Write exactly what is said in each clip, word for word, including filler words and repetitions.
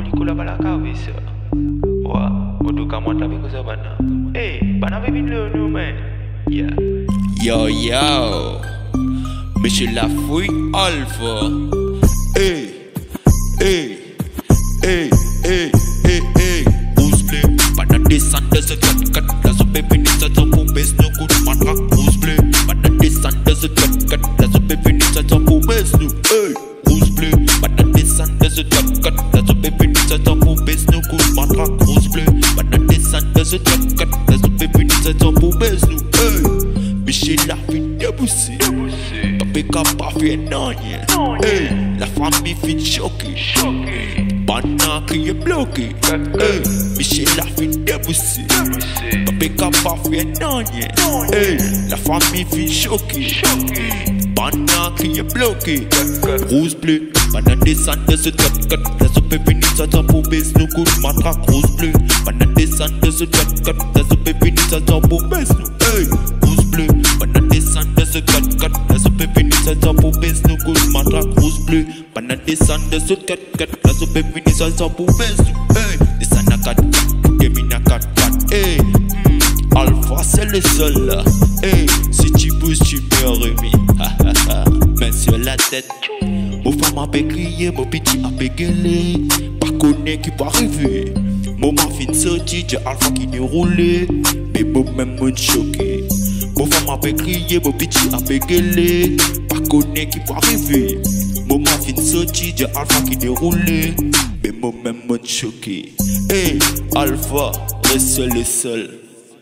Kula bala kabisa. Wa, moduka mwata biko sa bana. Hey, bana baby no man. Yeah. Yo yo, Monsieur Lafouille Alpha. Hey, hey, hey, hey, hey, hey. Who's play? Pada descendre se cut cut. La sope finit sa son poubesse no good matra. Who's play? Pada descendre se cut cut. La sope finit sa son poubesse no. Hey, who's play? Pada descendre se cut cut. La sope finit sa son poubesse no good matra. Who's play? Pada descendre se cut cut. La sope finit sa son poubesse no. Hey. Michel la fin déboussé, Papé pas fait non hey, la famille fin choquée, Bana qui est bloqué, hey, Michel la fin déboussé, Papé pas fait non hey, la famille fin choquée, Bana qui est bloqué, Rose bleu, Bana descend de ce cut cut, la soupe finit sa son poubesse nous coup de matraque, Rose bleu, Bana descend de ce cut cut, la soupe finit sa son poubesse nous, hey, Rose bleu. Bana descend de ce cut cut. La soupe finit sa son poubesse nous coup de matraque rose bleu. Bana descend de ce cut cut. La soupe finit sa son poubesse nous. Hey, descend à quatre quatre. Gemini à quatre quatre. Hey, mm. Alpha c'est le seul là. Hey, si tu bouges tu me remis. Ha ha ha. Main sur la tête. Mon femme a crié, mon petit a gueulé. Pas connaît qui peut arriver. Moment fin sorti, j'ai Alpha qui déroulé. Mais bon même me choqué. Mon femme a crié, mon petit a gueulé. Pas connaît qui peut arriver. Moment fin sorti, j'ai Alpha qui déroulé. Mais mon même me choqué. Hey, Alpha, reste le seul.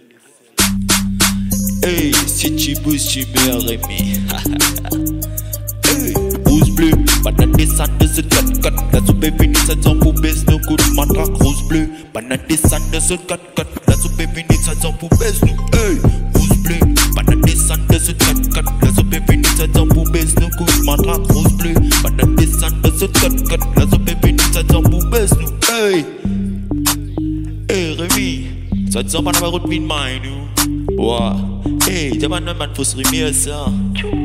Hey, si tu bouges, tu me remis. Hey, rose bleu, Bana descend de ce cut cut. La soupe finit sa son poubesse, nous coup de matraque rose bleu. Bana descend de ce cut cut. La soupe finit sa son poubesse, nous. Hey, rose bleu, Bana descend de ce cut cut. La soupe finit sa son poubesse, nous coup de matraque rose bleu. Bana descend de ce cut cut. La soupe finit sa son poubesse, nous. Hey, hey Rémi, ça te sent pas d'avoir route mine, nous. Wow, hey, t'as pas de man faut se remettre ça.